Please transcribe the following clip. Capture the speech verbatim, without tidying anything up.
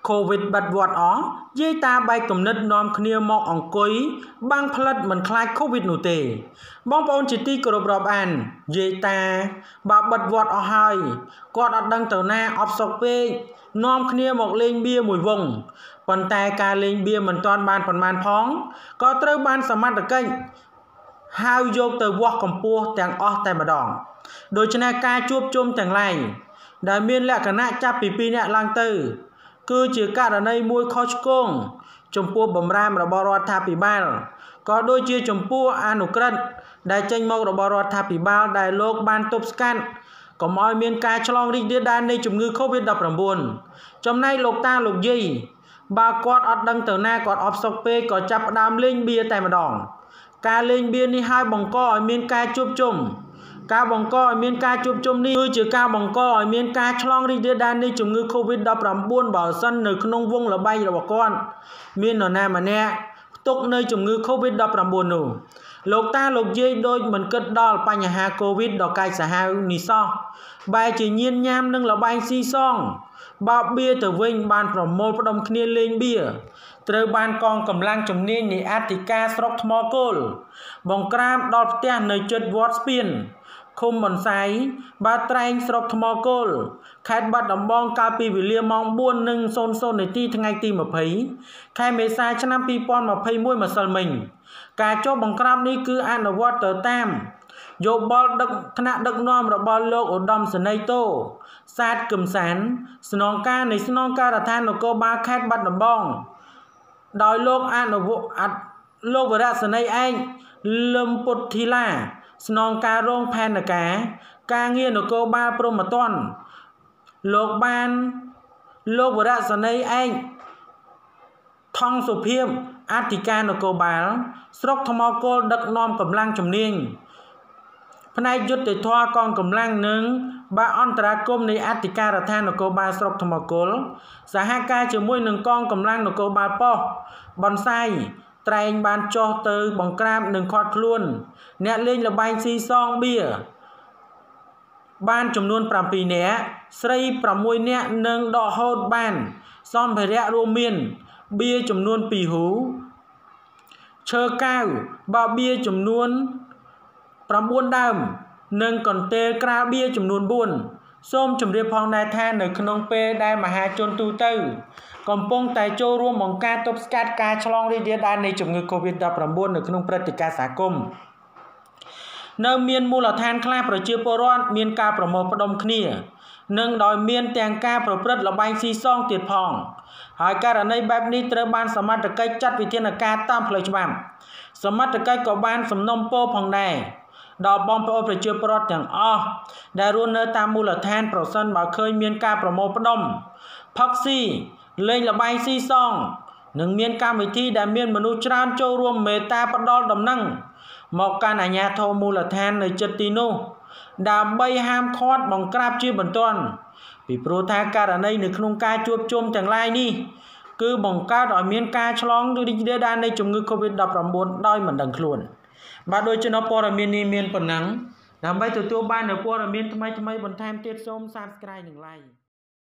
Covid បាត់វត្តអស់យាយតាបែកគំនិតនាំគ្នាមកអង្គុយបាំងផ្លិតមិនខ្លាច Covid នោះទេបងប្អូនជាទីគោរពរាប់អានយាយតាបើបាត់វត្តអស់ហើយគាត់អត់ដឹងទៅណាអបសុកពេកនាំគ្នាមកលេងបៀមួយវងប៉ុន្តែការលេងបៀមិនទាន់បានប៉ុន្មានផងក៏ត្រូវបានសមត្ថកិច្ចហៅយកទៅវាស់កម្ពស់ទាំងអស់តែម្ដងដូច្នេះការជួបជុំទាំងឡាយដែលមានលក្ខណៈចាប់ពីពីរនាក់ឡើងទៅគឺជាករណីមួយខុសឆ្គងចំពោះបម្រាមរបស់រដ្ឋាភិបាលក៏ដូចជាចំពោះអនុក្រឹត្យដែលចេញមករបស់រដ្ឋាភិបាលដែលលោកបានទប់ស្កាត់កុំឲ្យមានការឆ្លងរីករាលដាលនៃជំងឺ Covid ដប់ប្រាំបួន ចំណែកលោកតាលោកយាយបើគាត់អត់ដឹងទៅណាគាត់អបសុកពេកក៏ចាប់ផ្ដើមលេងបៀតែម្ដងការលេងបៀនេះហើយបង្កឲ្យមានការជួបជុំការបង្កឲ្យមានការជួបជុំនេះគឺជាការបង្កឲ្យមានការឆ្លងរីករាលដាលនៃជំងឺ Covid ដប់ប្រាំបួន បើសិននៅក្នុងវងល្បែងរបស់គាត់មាននរណាម្នាក់ផ្ទុកនៅជំងឺ Covid ដប់ប្រាំបួន នោះលោកតាលោកយាយដូចមិនគិតដល់បញ្ហា Covid ដ៏កាចសាហាវនេះសោះបែរជាញៀនញ៉ាំនឹងល្បែងស៊ីសងបើបៀទៅវិញបានប្រមូលផ្ដុំគ្នាលេងបៀត្រូវបានកងកម្លាំងជំនាញនៃអធិការស្រុកថ្មគោលបង្ក្រាបដល់ផ្ទះនៅជិតវត្តស្ពានឃុំបន្សៃបាត្រែងស្រុកថ្មគោលខេត្តបាត់ដំបងកាលពីវេលាម៉ោង បួន នាទីថ្ងៃទី ម្ភៃ ខែមេសាឆ្នាំពីរពាន់ម្ភៃមួយម្សិលមិញការចុះបង្ក្រាបនេះគឺអនុវត្តទៅតាមយោបល់ដឹកថ្នាក់ដឹកនាំរបស់លោកឧត្តមសេនីយ៍តូសាទកឹមសានស្នងការនៃស្នងការដ្ឋាននគរបាលខេត្តបាត់ដំបងដោយលោកអនុវត្តលោកវរៈសេនីយ៍ឯកលឹមពុទ្ធីឡាស្នងការរងផែនការការងារនគរបាលព្រហ្មទណ្ឌលោកបានលោកវរៈសេនីយ៍ឯកថងសុភាពអធិការនគរបាលស្រុកថ្មគោលដឹកនាំកម្លាំងជំនាញផ្នែកយុទ្ធធម៌កងកម្លាំងនិងបាអន្តរាគមនៃអធិការដ្ឋាននគរបាលស្រុកថ្មគោលសហការជាមួយនឹងកងកម្លាំងនគរបាលប៉ុស្តិ៍បន្សៃត្រែងបានចុះទៅបង្ក្រាបនិងឃាត់ខ្លួនអ្នកលេងល្បែងស៊ីសងបៀបានចំនួន ប្រាំពីរ នាក់ស្រីប្រាំមួយនាក់និងដកហូតបានសម្ភារៈរួមមានបៀចំនួនពីរហូឈើកៅបើបៀចំនួនប្រាំបួនដើមនិងកន្ទេលក្រាលបៀចំនួនបួនសូមជម្រាបផងដែរថានៅក្នុងពេលដែលមហាជនទូទៅកំពុងតែចូលរួមបង្ការទប់ស្កាត់ការឆ្លងរីករាលដាលនៃជំងឺ Covid ដប់ប្រាំបួន នៅក្នុងព្រឹត្តិការណ៍សហគមន៍នៅមានមូលដ្ឋានខ្លះប្រជាពលរដ្ឋមានការប្រមូលផ្ដុំគ្នានិងដោយមានទាំងការប្រព្រឹត្តល្បែងស៊ីសងទៀតផងហើយករណីបែបនេះត្រូវបានសមត្ថកិច្ចចាត់វិធានការតាមផ្លូវច្បាប់សមត្ថកិច្ចក៏បានសំណូមពរផងដែរដល់បងប្អូនប្រជាពលរដ្ឋទាំងអស់ដែលរស់នៅតាមមូលដ្ឋានប្រសិនបើឃើញមានការប្រមូលផ្ដុំផឹកស៊ីលេងល្បែងស៊ីសងនិងមានកម្មវិធីដែលមានមនុស្សច្រើនចូលរួមមេត្តាផ្ដល់ដំណឹងមកកាន់អាជ្ញាធរមូលដ្ឋាននៅជិតទីនោះដើម្បីហាមឃាត់បង្ក្រាបជាបន្ទាន់ពីព្រោះថាករណីនៅក្នុងការជួបជុំទាំងឡាយនេះគឺបង្កើតឲ្យមានការឆ្លងរីករាលដាលនៃជំងឺ Covid ដប់ប្រាំបួន ដោយមិនដឹងខ្លួនបាទដោយចំណុចព័ត៌មាននេះមានប៉ុណ្ណឹងដើម្បីទទួលបាននូវព័ត៌មានថ្មីៗបន្ថែមទៀតសូម Subscribe និង Like